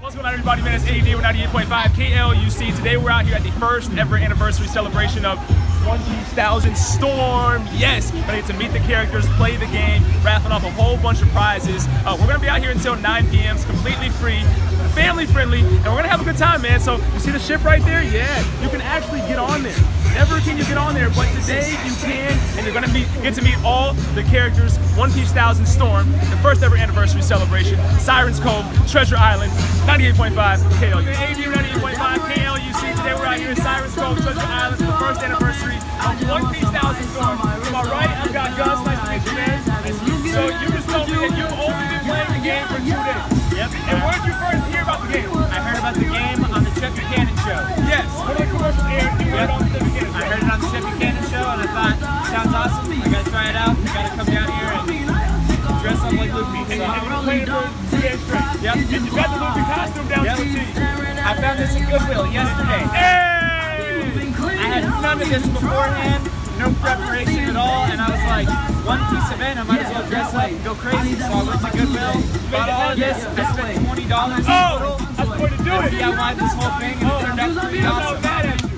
What's going on, everybody? Man, it's AD with 98.5 KLUC. Today we're out here at the first ever anniversary celebration of One Piece Thousand Storm. Yes, we're gonna get to meet the characters, play the game, raffling off a whole bunch of prizes. We're gonna be out here until 9 p.m. It's completely free, family friendly, and we're gonna have a good time, man. So you see the ship right there? Yeah, you can actually get on there. Never can you get on there, but today you can, and you're gonna get to meet all the characters. One Piece Thousand Storm, the first ever anniversary celebration. Sirens Cove, Treasure Island, 98.5 KLUC. AD 98.5 KLUC. Today we're out here in Sirens Cove, Treasure Island for the first anniversary of One Piece Thousand Storm. To my right, I've got Gus. Nice to meet you, man. So you just told me that you've only been playing the game for 2 days. Yep. And where did you first hear about the game? I heard about the game on the Chip Buchanan show. Yes. One of the commercials aired. You heard on the Chip Buchanan show. I heard it on the Chip Buchanan show, and I thought, sounds awesome. I gotta try it out. I gotta come down here and dress up like Luffy. And you played for 2 days straight. Yep. And you got the Luffy costume down to a T. I found this in Goodwill yesterday. Hey! I had none of this beforehand, no preparation at all, and I was like, One Piece event, I might as well dress up and go crazy. So I went to Goodwill, bought all of this. I spent $20 Oh, that's the way to do it. DIY'd this whole thing, and it turned out pretty awesome.